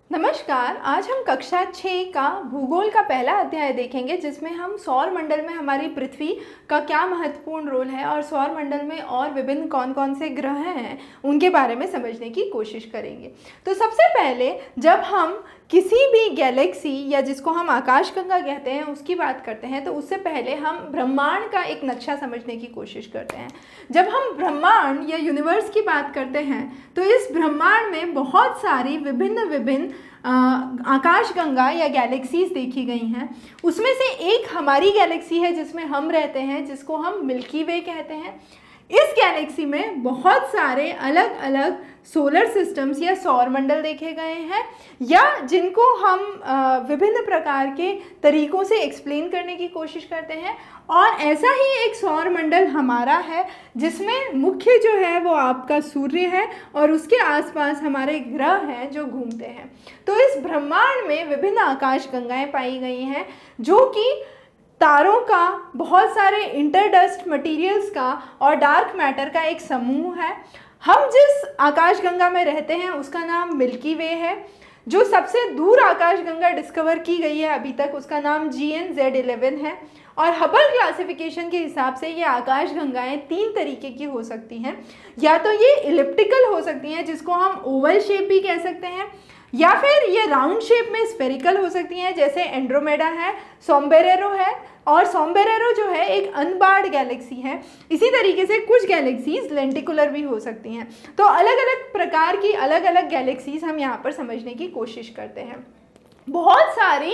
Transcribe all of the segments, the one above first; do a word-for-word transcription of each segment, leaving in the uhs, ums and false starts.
नमस्कार। आज हम कक्षा छः का भूगोल का पहला अध्याय देखेंगे, जिसमें हम सौर मंडल में हमारी पृथ्वी का क्या महत्वपूर्ण रोल है और सौर मंडल में और विभिन्न कौन कौन से ग्रह हैं उनके बारे में समझने की कोशिश करेंगे। तो सबसे पहले जब हम किसी भी गैलेक्सी या जिसको हम आकाशगंगा कहते हैं उसकी बात करते हैं, तो उससे पहले हम ब्रह्मांड का एक नक्शा समझने की कोशिश करते हैं। जब हम ब्रह्मांड या यूनिवर्स की बात करते हैं तो इस ब्रह्मांड में बहुत सारी विभिन्न विभिन्न आकाशगंगा या गैलेक्सीज देखी गई हैं। उसमें से एक हमारी गैलेक्सी है जिसमें हम रहते हैं, जिसको हम मिल्की वे कहते हैं। इस गैलेक्सी में बहुत सारे अलग अलग सोलर सिस्टम्स या सौर मंडल देखे गए हैं, या जिनको हम विभिन्न प्रकार के तरीक़ों से एक्सप्लेन करने की कोशिश करते हैं। और ऐसा ही एक सौर मंडल हमारा है जिसमें मुख्य जो है वो आपका सूर्य है और उसके आसपास हमारे ग्रह हैं जो घूमते हैं। तो इस ब्रह्मांड में विभिन्न आकाशगंगाएं पाई गई हैं, जो कि तारों का, बहुत सारे इंटरडस्ट मटेरियल्स का और डार्क मैटर का एक समूह है। हम जिस आकाशगंगा में रहते हैं उसका नाम मिल्की वे है। जो सबसे दूर आकाशगंगा डिस्कवर की गई है अभी तक, उसका नाम जी एन जेड इलेवन है। और हबल क्लासिफिकेशन के हिसाब से ये आकाशगंगाएं तीन तरीके की हो सकती हैं। या तो ये इलिप्टिकल हो सकती हैं, जिसको हम ओवल शेप भी कह सकते हैं, या फिर ये राउंड शेप में स्फेरिकल हो सकती हैं, जैसे एंड्रोमेडा है, सोमबेरेरो है। और सोमबेरेरो जो है एक अनबार्ड गैलेक्सी है। इसी तरीके से कुछ गैलेक्सीज लेंटिकुलर भी हो सकती हैं। तो अलग अलग प्रकार की अलग अलग गैलेक्सीज हम यहाँ पर समझने की कोशिश करते हैं। बहुत सारी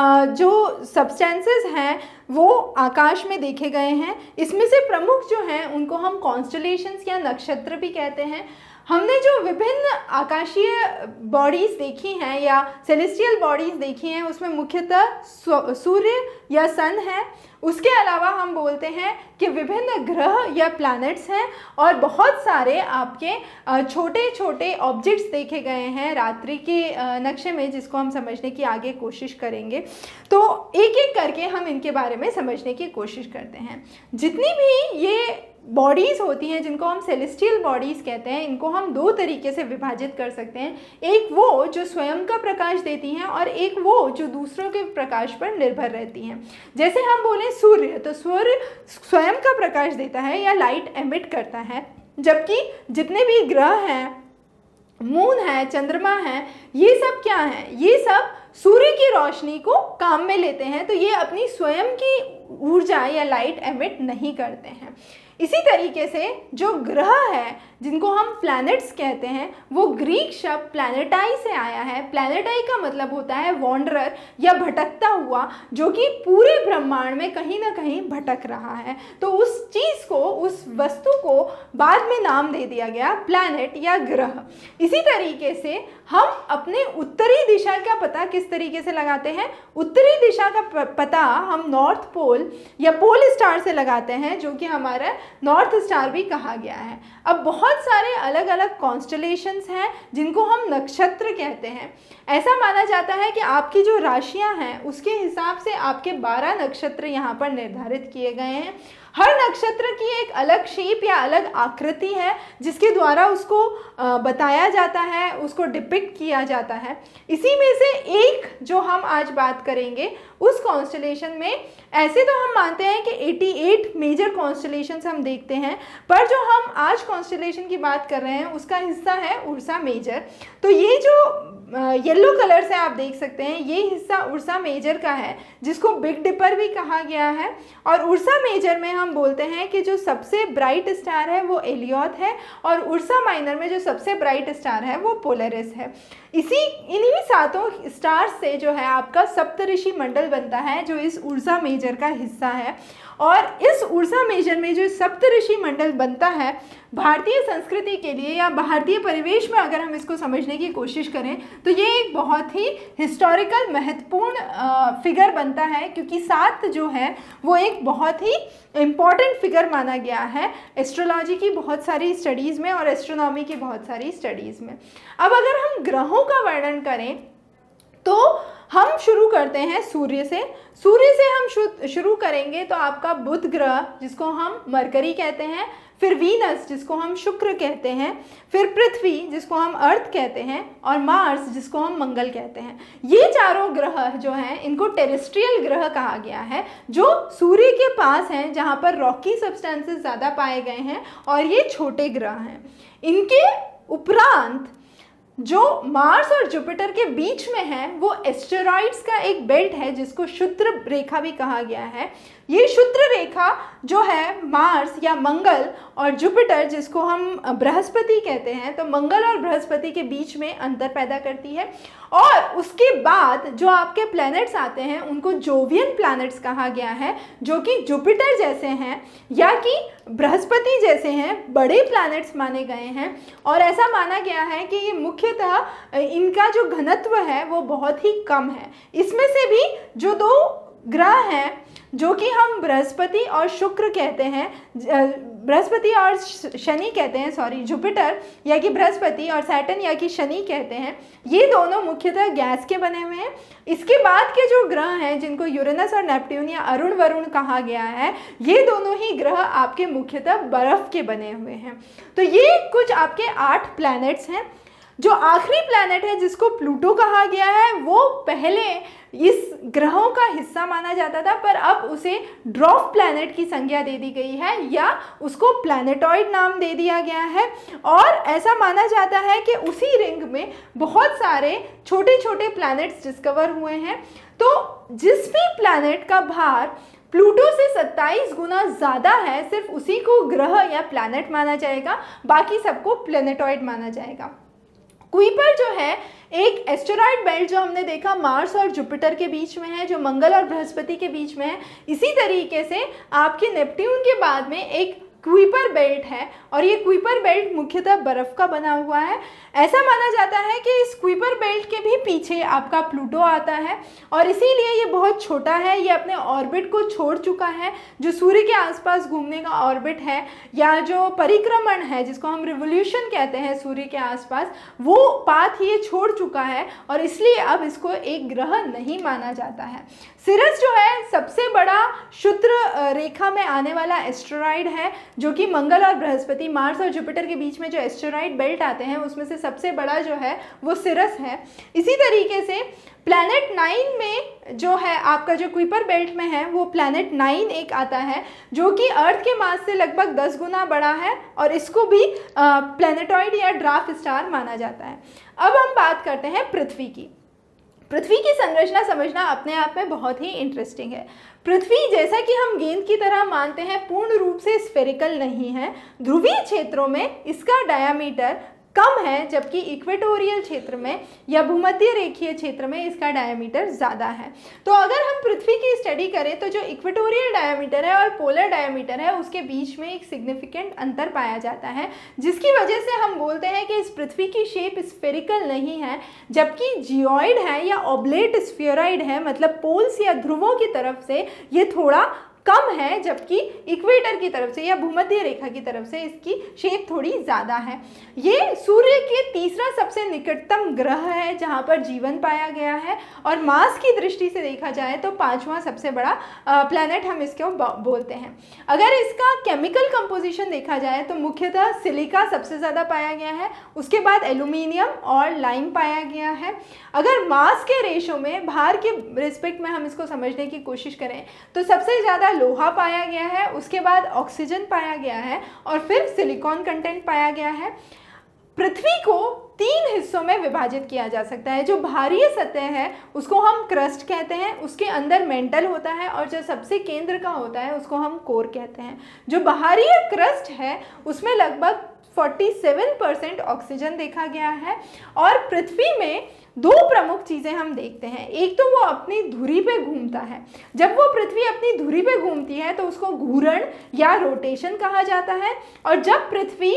जो सब्सटेंसेस हैं वो आकाश में देखे गए हैं। इसमें से प्रमुख जो हैं उनको हम कॉन्स्टलेशंस या नक्षत्र भी कहते हैं। हमने जो विभिन्न आकाशीय बॉडीज़ देखी हैं या सेलेस्टियल बॉडीज़ देखी हैं, उसमें मुख्यतः सूर्य या सन है। उसके अलावा हम बोलते हैं कि विभिन्न ग्रह या प्लैनेट्स हैं, और बहुत सारे आपके छोटे छोटे ऑब्जेक्ट्स देखे गए हैं रात्रि के नक्शे में, जिसको हम समझने की आगे कोशिश करेंगे। तो एक एक करके हम इनके बारे में समझने की कोशिश करते हैं। जितनी भी ये बॉडीज़ होती हैं जिनको हम सेलेस्टियल बॉडीज़ कहते हैं, इनको हम दो तरीके से विभाजित कर सकते हैं। एक वो जो स्वयं का प्रकाश देती हैं, और एक वो जो दूसरों के प्रकाश पर निर्भर रहती हैं। जैसे हम बोलें सूर्य, तो सूर्य स्वयं का प्रकाश देता है या लाइट एमिट करता है, जबकि जितने भी ग्रह हैं, मून है, चंद्रमा है, ये सब क्या हैं? ये सब सूर्य की रोशनी को काम में लेते हैं, तो ये अपनी स्वयं की ऊर्जा या लाइट एमिट नहीं करते हैं। इसी तरीके से जो ग्रह है जिनको हम प्लैनेट्स कहते हैं, वो ग्रीक शब्द प्लैनेटाई से आया है। प्लैनेटाई का मतलब होता है वॉन्डरर या भटकता हुआ, जो कि पूरे ब्रह्मांड में कहीं ना कहीं भटक रहा है। तो उस चीज़ को, उस वस्तु को बाद में नाम दे दिया गया प्लैनेट या ग्रह। इसी तरीके से हम अपने उत्तरी दिशा का पता किस तरीके से लगाते हैं? उत्तरी दिशा का पता हम नॉर्थ पोल या पोल स्टार से लगाते हैं, जो कि हमारा नॉर्थ स्टार भी कहा गया है। अब बहुत सारे अलग अलग कॉन्स्टलेशंस हैं जिनको हम नक्षत्र कहते हैं। ऐसा माना जाता है कि आपकी जो राशियां हैं उसके हिसाब से आपके बारह नक्षत्र यहाँ पर निर्धारित किए गए हैं। हर नक्षत्र की एक अलग शेप या अलग आकृति है जिसके द्वारा उसको बताया जाता है, उसको डिपिक्ट किया जाता है। इसी में से एक जो हम आज बात करेंगे उस कॉन्स्टलेशन में, ऐसे तो हम मानते हैं कि अट्ठासी मेजर कॉन्स्टलेशंस हम देखते हैं, पर जो हम आज कॉन्स्टलेशन की बात कर रहे हैं उसका हिस्सा है उर्सा मेजर। तो ये जो येलो कलर से आप देख सकते हैं, ये हिस्सा उर्सा मेजर का है, जिसको बिग डिपर भी कहा गया है। और उर्सा मेजर में हम बोलते हैं कि जो सबसे ब्राइट स्टार है वो एलियोथ है, और उर्सा माइनर में जो सबसे ब्राइट स्टार है वो पोलरिस है। इसी इन्हीं सातों स्टार्स से जो है आपका सप्तऋषि मंडल बनता है, जो इस उर्सा मेजर का हिस्सा है। और इस उर्सा मेजर में जो सप्तऋषि मंडल बनता है, भारतीय संस्कृति के लिए या भारतीय परिवेश में अगर हम इसको समझने की कोशिश करें तो ये एक बहुत ही हिस्टोरिकल महत्वपूर्ण फिगर बनता है, क्योंकि सात जो है वो एक बहुत ही इम्पॉर्टेंट फिगर माना गया है एस्ट्रोलॉजी की बहुत सारी स्टडीज़ में और एस्ट्रोनॉमी की बहुत सारी स्टडीज़ में। अब अगर हम ग्रहों का वर्णन करें तो हम शुरू करते हैं सूर्य से। सूर्य से हम शुरू करेंगे तो आपका बुध ग्रह जिसको हम मरकरी कहते हैं, फिर वीनस जिसको हम शुक्र कहते हैं, फिर पृथ्वी जिसको हम अर्थ कहते हैं, और मार्स जिसको हम मंगल कहते हैं। ये चारों ग्रह जो हैं इनको टेरेस्ट्रियल ग्रह कहा गया है, जो सूर्य के पास हैं, जहाँ पर रॉकी सब्सटेंसेस ज़्यादा पाए गए हैं, और ये छोटे ग्रह हैं। इनके उपरांत जो मार्स और जुपिटर के बीच में है वो एस्टेरॉइड्स का एक बेल्ट है जिसको क्षुद्र रेखा भी कहा गया है। ये क्षुद्र रेखा जो है मार्स या मंगल और जुपिटर जिसको हम बृहस्पति कहते हैं, तो मंगल और बृहस्पति के बीच में अंतर पैदा करती है। और उसके बाद जो आपके प्लैनेट्स आते हैं उनको जोवियन प्लैनेट्स कहा गया है, जो कि जुपिटर जैसे हैं या कि बृहस्पति जैसे हैं, बड़े प्लैनेट्स माने गए हैं। और ऐसा माना गया है कि ये मुख्यतः इनका जो घनत्व है वो बहुत ही कम है। इसमें से भी जो दो ग्रह हैं जो कि हम बृहस्पति और शुक्र कहते हैं, बृहस्पति और शनि कहते हैं, सॉरी जुपिटर या कि बृहस्पति और सैटर्न या कि शनि कहते हैं, ये दोनों मुख्यतः गैस के बने हुए हैं। इसके बाद के जो ग्रह हैं जिनको यूरेनस और नेपट्यून या अरुण वरुण कहा गया है, ये दोनों ही ग्रह आपके मुख्यतः बर्फ के बने हुए हैं। तो ये कुछ आपके आठ प्लैनेट्स हैं। जो आखिरी प्लैनेट है जिसको प्लूटो कहा गया है, वो पहले इस ग्रहों का हिस्सा माना जाता था, पर अब उसे ड्वार्फ प्लैनेट की संज्ञा दे दी गई है या उसको प्लैनेटॉइड नाम दे दिया गया है। और ऐसा माना जाता है कि उसी रिंग में बहुत सारे छोटे छोटे प्लैनेट्स डिस्कवर हुए हैं। तो जिस भी प्लैनेट का भार प्लूटो से सत्ताईस गुना ज़्यादा है, सिर्फ उसी को ग्रह या प्लैनेट माना जाएगा, बाकी सबको प्लैनेटॉइड माना जाएगा। कुइपर जो है एक एस्टेरॉइड बेल्ट जो हमने देखा मार्स और जुपिटर के बीच में है, जो मंगल और बृहस्पति के बीच में है, इसी तरीके से आपके नेपट्यून के बाद में एक कुइपर बेल्ट है, और ये कुइपर बेल्ट मुख्यतः बर्फ़ का बना हुआ है। ऐसा माना जाता है कि इस कुइपर बेल्ट के भी पीछे आपका प्लूटो आता है, और इसीलिए ये बहुत छोटा है। ये अपने ऑर्बिट को छोड़ चुका है, जो सूर्य के आसपास घूमने का ऑर्बिट है या जो परिक्रमण है जिसको हम रिवोल्यूशन कहते हैं सूर्य के आसपास, वो पाथ ये छोड़ चुका है, और इसलिए अब इसको एक ग्रह नहीं माना जाता है। सिरस जो है सबसे बड़ा क्षुद्र रेखा में आने वाला एस्टेरॉइड है, जो कि मंगल और बृहस्पति, मार्स और जुपिटर के बीच में जो एस्टेरॉइड बेल्ट आते हैं उसमें से सबसे बड़ा जो है वो सिरस है। इसी तरीके से प्लैनेट नाइन में जो है आपका जो कुइपर बेल्ट में है वो प्लैनेट नाइन एक आता है, जो कि अर्थ के मास से लगभग दस गुना बड़ा है, और इसको भी प्लैनेटॉइड या ड्वार्फ स्टार माना जाता है। अब हम बात करते हैं पृथ्वी की। पृथ्वी की संरचना समझना अपने आप में बहुत ही इंटरेस्टिंग है। पृथ्वी जैसा कि हम गेंद की तरह मानते हैं पूर्ण रूप से स्फेरिकल नहीं है। ध्रुवीय क्षेत्रों में इसका डायामीटर कम है, जबकि इक्वेटोरियल क्षेत्र में या भूमध्य रेखीय क्षेत्र में इसका डायमीटर ज़्यादा है। तो अगर हम पृथ्वी की स्टडी करें तो जो इक्वेटोरियल डायमीटर है और पोलर डायमीटर है उसके बीच में एक सिग्निफिकेंट अंतर पाया जाता है, जिसकी वजह से हम बोलते हैं कि इस पृथ्वी की शेप स्फेरिकल नहीं है, जबकि जियोइड है या ऑब्लेट स्फीयरॉइड है, मतलब पोल्स या ध्रुवों की तरफ से ये थोड़ा कम है, जबकि इक्वेटर की तरफ से या भूमध्य रेखा की तरफ से इसकी शेप थोड़ी ज़्यादा है। ये सूर्य के तीसरा सबसे निकटतम ग्रह है जहाँ पर जीवन पाया गया है, और मास की दृष्टि से देखा जाए तो पांचवा सबसे बड़ा प्लैनेट हम इसको बोलते हैं। अगर इसका केमिकल कंपोजिशन देखा जाए तो मुख्यतः सिलिका सबसे ज़्यादा पाया गया है, उसके बाद एल्यूमिनियम और लाइम पाया गया है। अगर मास के रेशो में भार के रिस्पेक्ट में हम इसको समझने की कोशिश करें तो सबसे ज़्यादा लोहा पाया गया है, उसके बाद ऑक्सीजन पाया गया है, और फिर सिलिकॉन कंटेंट पाया गया है। पृथ्वी को तीन हिस्सों में विभाजित किया जा सकता है। जो बाहरी सतह है उसको हम क्रस्ट कहते हैं, उसके अंदर मेंटल होता है, और जो सबसे केंद्र का होता है उसको हम कोर कहते हैं। जो बाहरी क्रस्ट है उसमें लगभग सैंतालीस परसेंट ऑक्सीजन देखा गया है। और पृथ्वी में दो प्रमुख चीज़ें हम देखते हैं। एक तो वो अपनी धुरी पे घूमता है। जब वो पृथ्वी अपनी धुरी पे घूमती है तो उसको घूर्ण या रोटेशन कहा जाता है, और जब पृथ्वी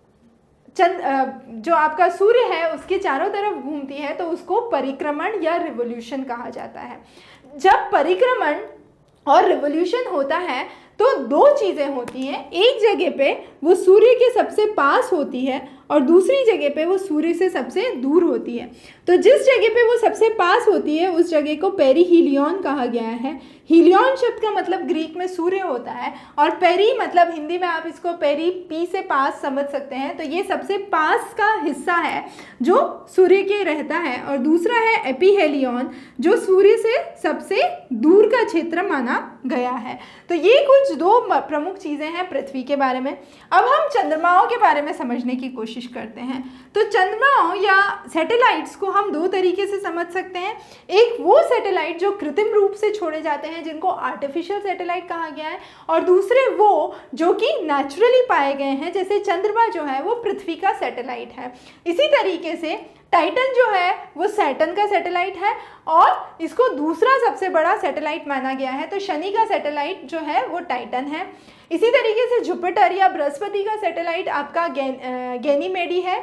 चंद जो आपका सूर्य है उसके चारों तरफ घूमती है तो उसको परिक्रमण या रिवोल्यूशन कहा जाता है। जब परिक्रमण और रिवोल्यूशन होता है तो दो चीज़ें होती हैं, एक जगह पे वो सूर्य के सबसे पास होती है और दूसरी जगह पे वो सूर्य से सबसे दूर होती है। तो जिस जगह पे वो सबसे पास होती है उस जगह को पेरीहीलियन कहा गया है। हीलियन शब्द का मतलब ग्रीक में सूर्य होता है और पेरी मतलब हिंदी में आप इसको पेरी पी से पास समझ सकते हैं। तो ये सबसे पास का हिस्सा है जो सूर्य के रहता है, और दूसरा है एपीहेलियन जो सूर्य से सबसे दूर का क्षेत्र माना गया है। तो ये कुछ दो प्रमुख चीज़ें हैं पृथ्वी के बारे में। अब हम चंद्रमाओं के बारे में समझने की कोशिश करते हैं। तो चंद्रमाओं या सैटेलाइट्स को हम दो तरीके से समझ सकते हैं। एक वो सैटेलाइट जो कृत्रिम रूप से छोड़े जाते हैं जिनको आर्टिफिशियल सैटेलाइट कहा गया है, और दूसरे वो जो कि नेचुरली पाए गए हैं, जैसे चंद्रमा जो है वो पृथ्वी का सैटेलाइट है। इसी तरीके से टाइटन जो है वो सैटर्न का सैटेलाइट है और इसको दूसरा सबसे बड़ा सैटेलाइट माना गया है। तो शनि का सैटेलाइट जो है वो टाइटन है। इसी तरीके से जुपिटर या बृहस्पति का सैटेलाइट आपका गैन गैनीमेडी है।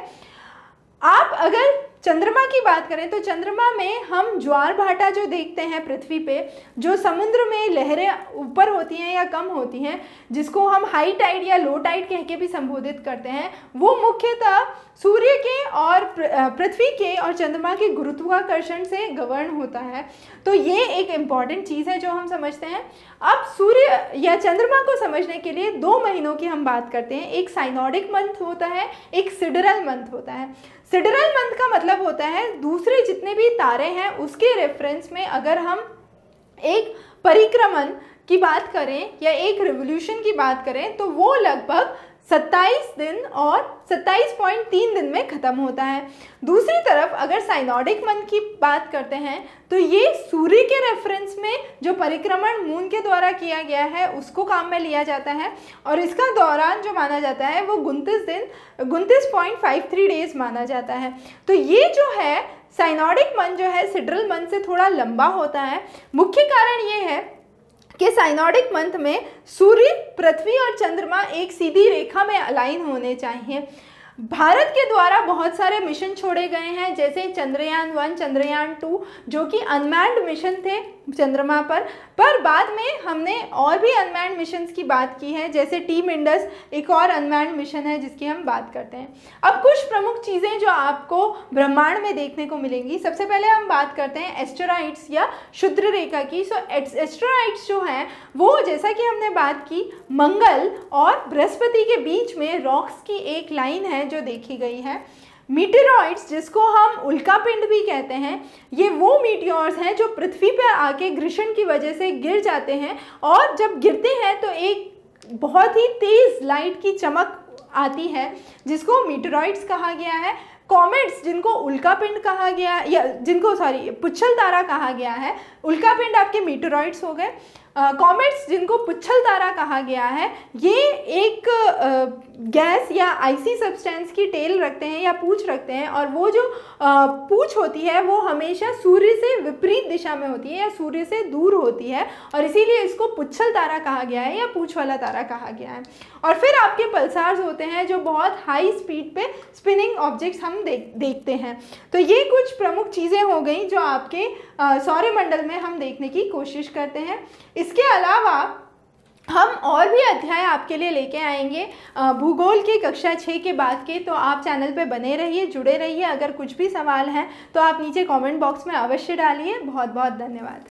आप अगर चंद्रमा की बात करें तो चंद्रमा में हम ज्वार भाटा जो देखते हैं पृथ्वी पे, जो समुद्र में लहरें ऊपर होती हैं या कम होती हैं, जिसको हम हाई टाइड या लो टाइड कह के भी संबोधित करते हैं, वो मुख्यतः सूर्य के और पृथ्वी के और चंद्रमा के गुरुत्वाकर्षण से गवर्न होता है। तो ये एक इम्पॉर्टेंट चीज़ है जो हम समझते हैं। अब सूर्य या चंद्रमा को समझने के लिए दो महीनों की हम बात करते हैं। एक साइनोडिक मंथ होता है, एक सिडरल मंथ होता है। सिडरल मंथ का मतलब होता है दूसरे जितने भी तारे हैं उसके रेफरेंस में अगर हम एक परिक्रमण की बात करें या एक रिवोल्यूशन की बात करें तो वो लगभग सत्ताईस दिन और सत्ताईस पॉइंट तीन दिन में ख़त्म होता है। दूसरी तरफ अगर साइनोडिक मंथ की बात करते हैं तो ये सूर्य के रेफरेंस में जो परिक्रमण मून के द्वारा किया गया है उसको काम में लिया जाता है, और इसका दौरान जो माना जाता है वो उनतीस दिन उनतीस पॉइंट पाँच तीन डेज माना जाता है। तो ये जो है साइनोडिक मंथ जो है सिडरल मंथ से थोड़ा लंबा होता है। मुख्य कारण ये है कि साइनोडिक मंथ में सूर्य, पृथ्वी और चंद्रमा एक सीधी रेखा में अलाइन होने चाहिए। भारत के द्वारा बहुत सारे मिशन छोड़े गए हैं, जैसे चंद्रयान वन, चंद्रयान टू, जो कि अनमैन्ड मिशन थे चंद्रमा पर पर बाद में हमने और भी अनमैन्ड मिशंस की बात की है, जैसे टीम इंडस एक और अनमैन्ड मिशन है जिसकी हम बात करते हैं। अब कुछ प्रमुख चीज़ें जो आपको ब्रह्मांड में देखने को मिलेंगी। सबसे पहले हम बात करते हैं एस्टेरॉइड्स या क्षुद्र रेखा की। सो एस्टेरॉइड्स जो हैं वो, जैसा कि हमने बात की, मंगल और बृहस्पति के बीच में रॉक्स की एक लाइन है जो देखी गई है। मीटेरॉइड्स, जिसको हम उल्कापिंड भी कहते हैं, ये वो मीटियोर्स हैं जो पृथ्वी पर आके घर्षण की वजह से गिर जाते हैं, और जब गिरते हैं तो एक बहुत ही तेज़ लाइट की चमक आती है जिसको मीटेरॉइड्स कहा गया है। कॉमेट्स, जिनको उल्कापिंड कहा गया या जिनको सॉरी पुच्छल तारा कहा गया है, उल्कापिंड आपके मीटेरॉइड्स हो गए। कॉमेट्स, जिनको पुच्छल तारा कहा गया है, ये एक गैस या आइसी सब्सटेंस की टेल रखते हैं या पूंछ रखते हैं, और वो जो पूंछ होती है वो हमेशा सूर्य से विपरीत दिशा में होती है या सूर्य से दूर होती है, और इसीलिए इसको पुच्छल तारा कहा गया है या पूंछ वाला तारा कहा गया है। और फिर आपके पल्सार्स होते हैं जो बहुत हाई स्पीड पे स्पिनिंग ऑब्जेक्ट्स हम देख देखते हैं। तो ये कुछ प्रमुख चीज़ें हो गई जो आपके सौरमंडल में हम देखने की कोशिश करते हैं। इसके अलावा हम और भी अध्याय आपके लिए लेके आएंगे भूगोल के कक्षा छः के बाद के, तो आप चैनल पे बने रहिए, जुड़े रहिए। अगर कुछ भी सवाल हैं तो आप नीचे कमेंट बॉक्स में अवश्य डालिए। बहुत बहुत धन्यवाद।